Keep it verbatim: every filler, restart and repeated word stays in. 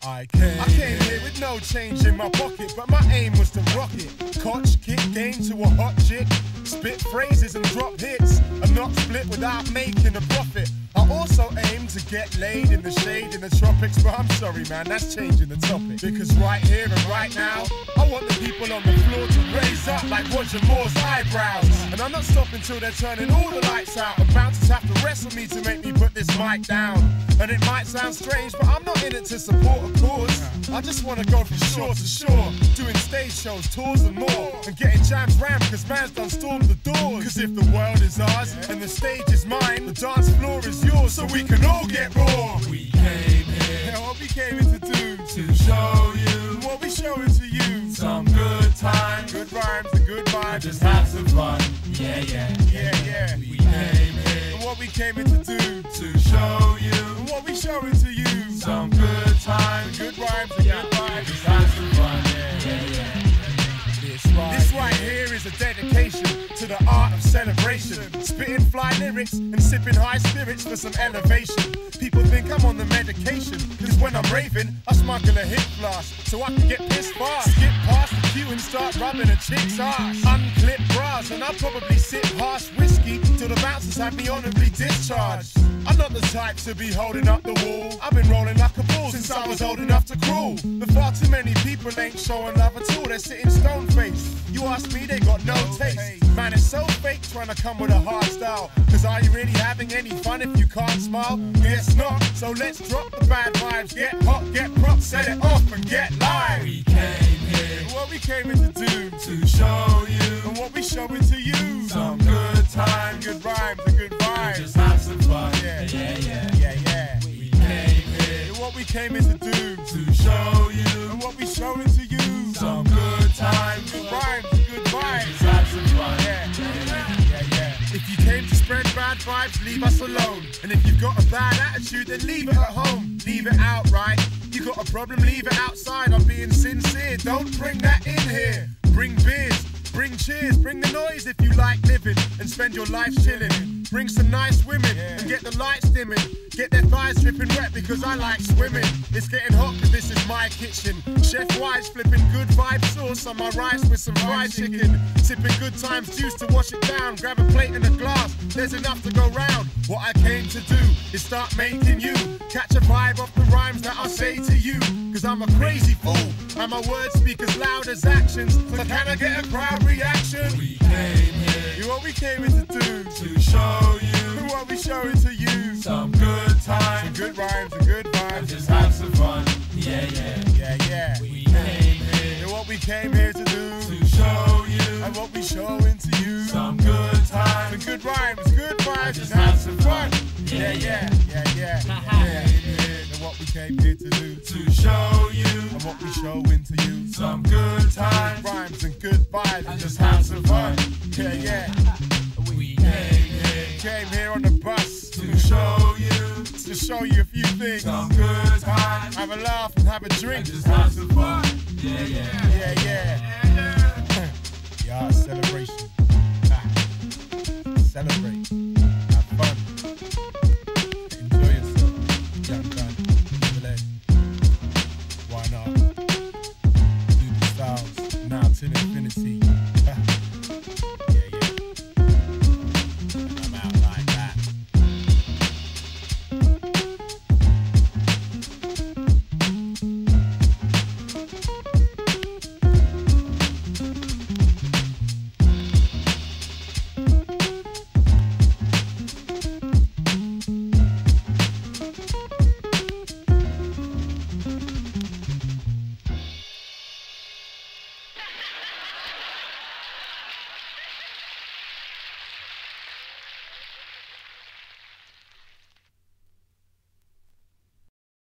I came, I came here with no change in my pocket, but my aim was to rock it. Koch, kick game to a hot chick, spit phrases and drop hits, and not split without making a profit. I also aim to get laid in the shade in the tropics, but I'm sorry man, that's changing the topic. Because right here and right now, I want the people on the floor to raise up like Roger Moore's eyebrows. And I'm not stopping till they're turning all the lights out, and bouncers have to wrestle me to make me put this mic down. And it might sound strange, but I'm not in it to support a cause. I just want to go from shore to shore, doing stage shows, tours and more, and getting jams rammed cause man's done stormed the doors. Cause if the world is ours and the stage is mine, the dance floor is yours, so we can all get raw. We came here, and what we came here to do, to show you, and what we showing to you, some good times, good rhymes and good vibes, just have some fun. Yeah, yeah, yeah, yeah. We came here, and what we came here to do, to show you, and what we showing to you, some good times, good rhymes and good vibes, just have some fun. Yeah, yeah, yeah. This right here is a dedication to the art of celebration. Spitting fly lyrics and sipping high spirits for some elevation. People think I'm on the medication, cause when I'm raving, I smuggle a hip flask so I can get pissed fast. Skip past the queue and start rubbing a chick's ass. Unclip bras and I'll probably sip harsh whiskey till the bouncers have me honorably discharged. I'm not the type to be holding up the wall. I've been rolling like a bull since I was old enough to crawl. But far too many people ain't showing love at all. They're sitting stone faced. You ask me, they got no taste. Man, it's so fake trying to come with a hard style. Cause are you really having any fun if you can't smile? Guess not. So let's drop the bad vibes. Get hot, get props, set it off and get live. We came here, what we came here to do, to show you, and what we showing to you, some good times, good rhymes and good vibes. Just have some fun. Yeah, yeah, yeah, yeah, yeah. We came here, and what we came here to do, to show you, and what we showing to you, some good times, good rhymes and good vibes. Just have some fun. Yeah, yeah, yeah, yeah. If you came to spread bad vibes, leave us alone. And if you've got a bad attitude, then leave it at home. Leave it outright. You got a problem, leave it outside. I'm being sincere. Don't bring that in here. Bring beers, bring cheers, bring the noise if you like living and spend your life chilling. Bring some nice women and get the lights dimming. Get their thighs dripping wet because I like swimming. It's getting hot cause this is my kitchen. Chef Wise flipping good vibe sauce on my rice with some fried chicken. Sipping good times juice to wash it down. Grab a plate and a glass, there's enough to go round. What I came to do is start making you catch a vibe off the rhymes that I'll say to you. Cause I'm a crazy fool and my words speak as loud as actions. So can I get a crowd reaction? We came here, You what we came here to do, to show you, and what we showing to you, some good times, some good rhymes and good vibes. and just have some fun. Yeah, yeah, Yeah, yeah. we came here, And what we came here to do, to show you, and what we showing to you, some good some times, good rhymes, good vibes, just and have have some some fun. fun. Yeah, yeah, yeah, yeah, Ha-ha. yeah, yeah. And what we came here to do, to show you, and what we showing to you, some good times, rhymes and good vibes, and just have some fun. Yeah, yeah. We came here, Came here on the bus to show you, to show you a few things. some good times, Have a laugh and have a drink. and just have some fun. Yeah, yeah, Yeah, yeah. Yeah, celebration. Ah. Celebrate.